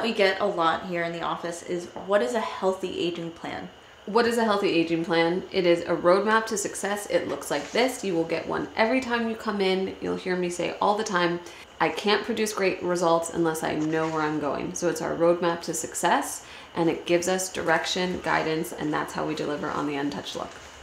we get a lot here in the office is, what is a healthy aging plan? What is a healthy aging plan? It is a roadmap to success. It looks like this. You will get one every time you come in. You'll hear me say all the time, I can't produce great results unless I know where I'm going. So it's our roadmap to success, and it gives us direction, guidance, and that's how we deliver on the untouched look.